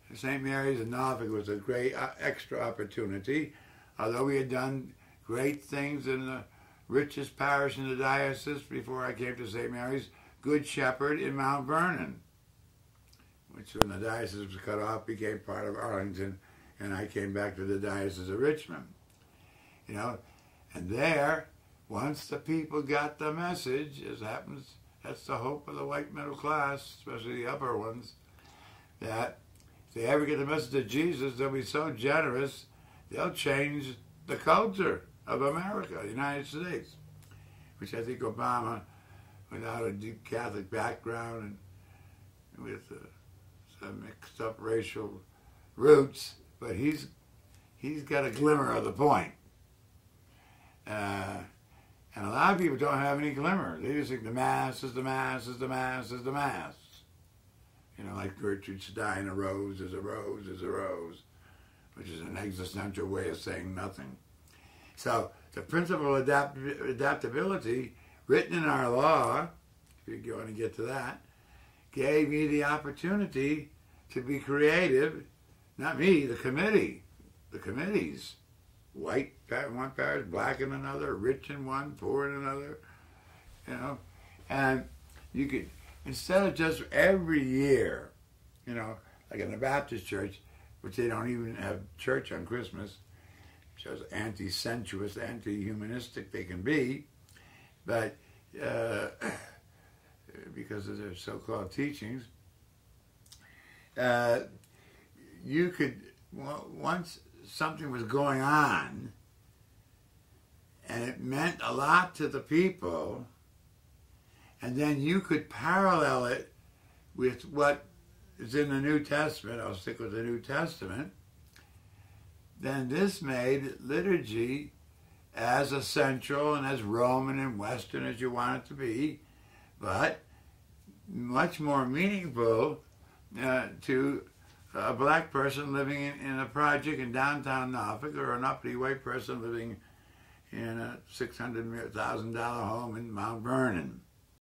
St. Mary's in Norfolk was a great extra opportunity. Although we had done great things in the richest parish in the diocese before I came to St. Mary's, Good Shepherd in Mount Vernon, which when the diocese was cut off became part of Arlington, and I came back to the Diocese of Richmond. You know, and there, once the people got the message, as happens, that's the hope of the white middle class, especially the upper ones, that if they ever get the message of Jesus, they'll be so generous, they'll change the culture of America, the United States, which I think Obama, without a deep Catholic background and with some mixed up racial roots, but he's got a glimmer of the point. And a lot of people don't have any glimmer. They just think the Mass is the Mass is the Mass is the Mass. You know, like Gertrude Stein, a rose is a rose is a rose, which is an existential way of saying nothing. So the principle of adaptability, written in our law, if you want to get to that, gave me the opportunity to be creative. Not me, the committee. The committees. White in one parish, black in another, rich in one, poor in another. You know, and you could, instead of just every year, you know, like in the Baptist church, which they don't even have church on Christmas, shows anti-sensuous, anti-humanistic they can be, but because of their so-called teachings, you could, once something was going on, and it meant a lot to the people, and then you could parallel it with what is in the New Testament. I'll stick with the New Testament. Then this made liturgy as essential and as Roman and Western as you want it to be, but much more meaningful to a black person living in a project in downtown Norfolk, or an uppity white person living in a $600,000 home in Mount Vernon.